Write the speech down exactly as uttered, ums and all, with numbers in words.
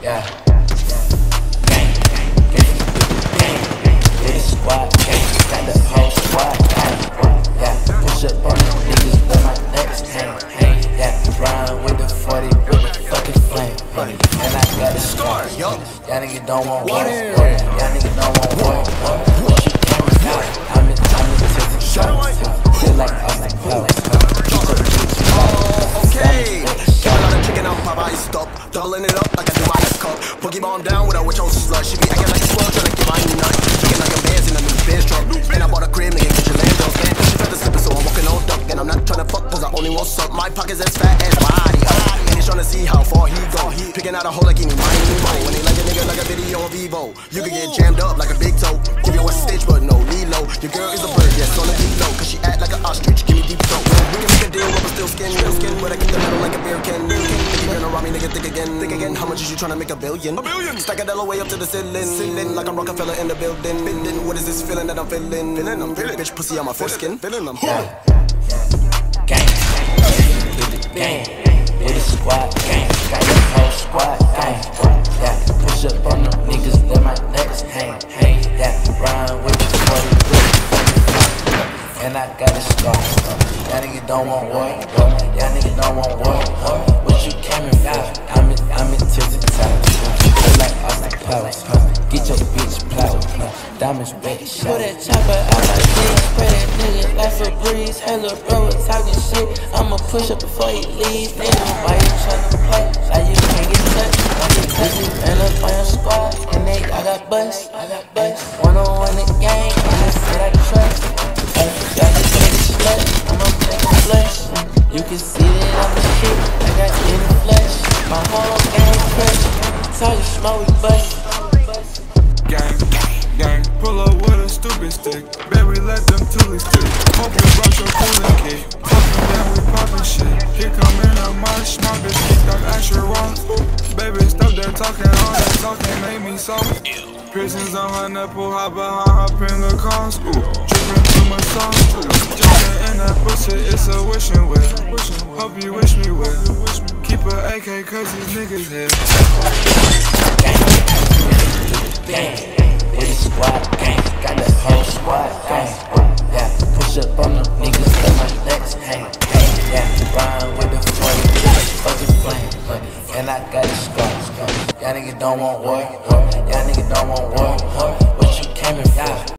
yeah. Gang, gang, gang, gang. With the squad, gang, got the whole squad, gang, yeah. Push up on the niggas, let my nuts hang, hang, yeah. Ride with the forty, with the fucking flame, and I got the scar, y'all niggas don't want war, y'all niggas don't want war, what you coming out? I'm in, I'm in Texas, feel like I'm like Powers. Okay, got a lot of chicken out, Papa, I stop, doubling it up like I do my cup. Boogie bomb down with a witch on slut. She be acting like a swell, trying to get my nut. Looking like a man's in a new Benz truck. And I bought a crib, nigga, get your land up. Man, she felt the slipping, so I'm walking on duck. And I'm not trying to fuck, cause I only want suck. My pockets as fat as body. And he's trying to see how far he go. Picking out a hole like he need money. When they like a nigga like a video on Vivo, you can get jammed up like a big toe. Give you a stitch, but no Lilo. Your girl is a bird, yes, on the deep low. Cause she act like an ostrich, give me deep throat. We can make a deal, rubber still skin, real skin. But I keep the metal like a beer can. Think you gonna rob me, nigga, think again. Think again, how much is you trying to make a billion? A billion. Stack a dollar way up to the ceiling. Ceiling like I'm Rockefeller in the building. Building. What is this feeling that I'm feeling? Feeling, I'm feeling. Bitch, pussy on my foreskin. Feeling, I'm yeah. Gang, with the gang, with the squad, gang, got the whole squad, gang, yeah. Push up on them niggas, let my nuts hang, hang, yeah. Ride with the forty, and I got a scar. Y'all niggas don't want war, y'all niggas don't want war. What you coming for? I'm in, I'm in Texas town. Feel like Austin Powers. Get your bitch plowed. Diamonds wet, shot. Put that chopper out my dick, spray that nigga like Febreze. Hey lil' bro, talking shit, I'ma push up before he leave. Nigga, why you tryna play? Like you can't get touched, I get touched. Ran up on your squad, and they, I got bust, I got bust. One on one the gang, and I said I trust. Hey, y'all just take a slut, I'ma make a flush. You can see that I'm the shit, I got in the flesh. My whole gang fresh, saw you smoke, we bust. Gang, gang, pull up with a stupid stick. Baby, let them toolie stick. Hope you brought your cooling kit. Fucking down, we poppin' shit. Here come in a marsh, my bitch keep up extra raw. Baby, stop there talking, all that talking make me soft. Piercings on her nipple, hop behind, hop in the cars. Ooh, drippin' through my sauce. Jumpin' in that pussy, it's a wishing well. Hope you wish me well. Keep a A K cause these niggas here. Gang, with the squad, gang, got the whole squad, gang, yeah. Push up on them niggas, let my nuts hang, hang, yeah. Ride with the forty, with the fucking flame, and I got the scars. Y'all niggas don't want war, y'all niggas don't want war.